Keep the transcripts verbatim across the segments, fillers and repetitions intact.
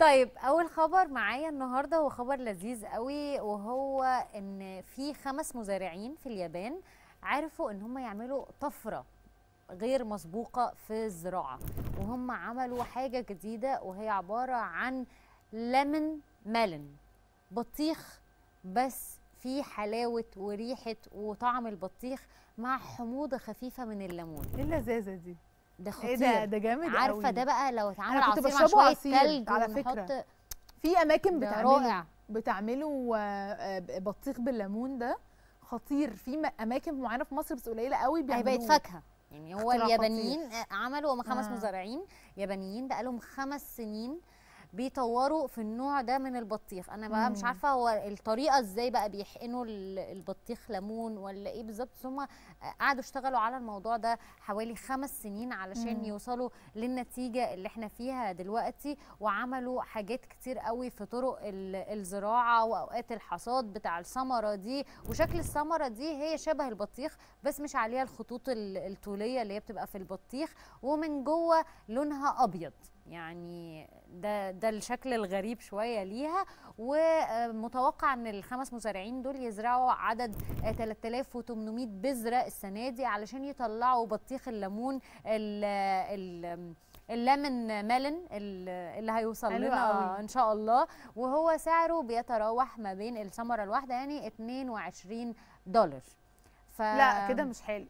طيب اول خبر معايا النهارده هو خبر لذيذ قوي، وهو ان في خمس مزارعين في اليابان عرفوا ان هم يعملوا طفره غير مسبوقه في الزراعه، وهم عملوا حاجه جديده وهي عباره عن ليمون ميلون، بطيخ بس فيه حلاوه وريحه وطعم البطيخ مع حموضه خفيفه من الليمون. ايه اللذاذه دي؟ ده خطير. ايه ده ده جامد قوي. عارفه ده بقى لو اتعمل أنا كنت عصير مع بشربه شويه عصير تلج على ونحط فكرة. في اماكن ده بتعمله رائع. بتعمله آه، آه، بطيخ بالليمون، ده خطير. في م- اماكن معينه في مصر بس قليله قوي هي بيعملوه. بقت فاكهه يعني. هو اختراع اليابانيين عملوا، هم خمس آه. مزارعين يابانيين بقالهم خمس سنين بيطوروا في النوع ده من البطيخ. انا بقى مش مم. عارفه هو الطريقه ازاي بقى بيحقنوا ال- البطيخ ليمون ولا ايه بالظبط، بس هم قعدوا اشتغلوا على الموضوع ده حوالي خمس سنين علشان مم. يوصلوا للنتيجه اللي احنا فيها دلوقتي، وعملوا حاجات كتير قوي في طرق ال- الزراعه واوقات الحصاد بتاع الثمره دي، وشكل الثمره دي هي شبه البطيخ بس مش عليها الخطوط ال- الطوليه اللي هي بتبقى في البطيخ، ومن جوه لونها ابيض. يعني ده ده الشكل الغريب شويه ليها. ومتوقع ان الخمس مزارعين دول يزرعوا عدد ثلاثة آلاف وثمانمائة بذره السنه دي علشان يطلعوا بطيخ الليمون ال ال الليمون ميلون اللي هيوصل حلو لنا قوي. ان شاء الله، وهو سعره بيتراوح ما بين الثمره الواحده يعني اتنين وعشرين دولار. ف لا كده مش حلو.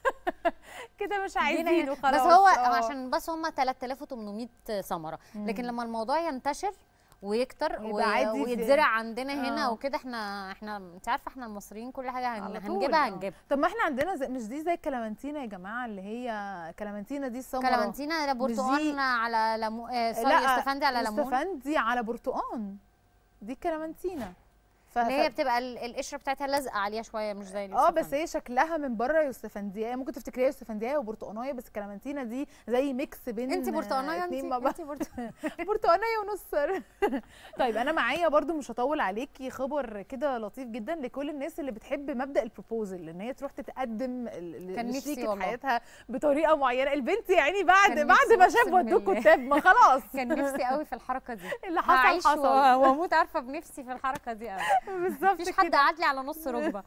كده مش عايزينه خلاص. بس هو آه. عشان بس هم ثلاثة آلاف وثمانمائة ثمره، لكن مم. لما الموضوع ينتشر ويكتر يبقى و... عادي في- ويتزرع عندنا هنا آه. وكده، احنا احنا انت عارفه احنا المصريين كل حاجه هن... على طول. هنجيبها آه. هنجيبها. طب ما احنا عندنا زي مش دي زي الكلامنتينا يا جماعه، اللي هي كلامنتينا دي السمراء. كلامنتينا ده برتقال على ليمون، آه سوري لا استفندي على ليمون. استفندي على برتقان، دي الكلامنتينا. ف... اللي هي بتبقى ال- القشره بتاعتها لازقه عليها شويه مش زي اه بس الاستفندي. هي شكلها من بره يوستفندية، ممكن تفتكريها يوستفندية وبرتقانيه، بس الكلامنتينا دي زي ميكس بين انت برتقانيه، انت اتنين مع بعض. انت برتقانيه. برتقانيه ونص. طيب انا معايا برضو مش هطول عليكي خبر كده لطيف جدا لكل الناس اللي بتحب مبدا البروبوزل، ان هي تروح تتقدم ل- كان نفسي لشريكة والله. حياتها بطريقه معينه. البنت يعني بعد كان بعد نفسي ما شاف أقسم ودوه بالله. كتاب ما خلاص. كان نفسي قوي في الحركه دي. اللي حصل هعيش حصل. و- واموت عارفه بنفسي في الحركه دي قوي. بالظبط مفيش كده. حد قعد لي على نص ركبه.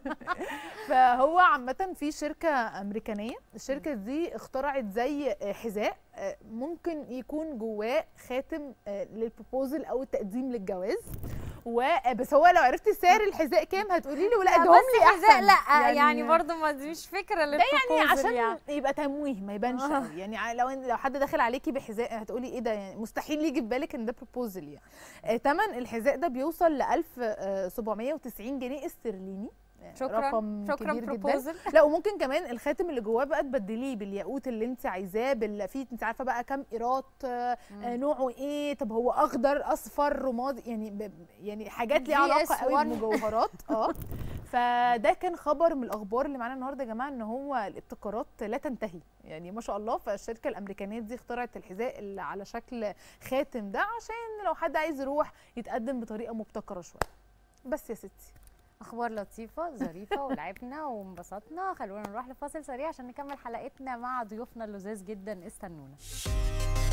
فهو عامة في شركة أمريكانية، الشركة دي اخترعت زي حذاء ممكن يكون جواه خاتم للبروبوزل أو التقديم للجواز. وبس هو لو عرفتي سعر الحذاء كام هتقولي لي ولا ادهم لي حذاء احسن. لا يعني, يعني برضه ما دي مش فكره ده للبروبوزل يعني عشان يعني. يبقى تمويه ما يبانش آه. قوي يعني. لو لو حد داخل عليكي بحذاء هتقولي ايه ده، يعني مستحيل يجي في بالك ان ده بروبوزل يعني. آه، تمن الحذاء ده بيوصل ل ألف وسبعمية وتسعين جنيه استرليني. شكرا رقم شكرا كبير بروبوزل. جدا. لا وممكن كمان الخاتم اللي جواه بقى تبدليه بالياقوت اللي انت عايزاه، بال في انت عارفه بقى كام قيراط، آه نوعه ايه، طب هو اخضر اصفر رمادي، يعني ب يعني حاجات ليها علاقه قوي بمجوهرات. اه فده كان خبر من الاخبار اللي معانا النهارده يا جماعه، ان هو الابتكارات لا تنتهي يعني ما شاء الله. فالشركه الامريكانيه دي اخترعت الحذاء اللي على شكل خاتم ده عشان لو حد عايز يروح يتقدم بطريقه مبتكره شويه. بس يا ستي اخبار لطيفه ظريفه ولعبنا وانبسطنا. خلونا نروح لفاصل سريع عشان نكمل حلقتنا مع ضيوفنا اللذاذ جدا. استنونا.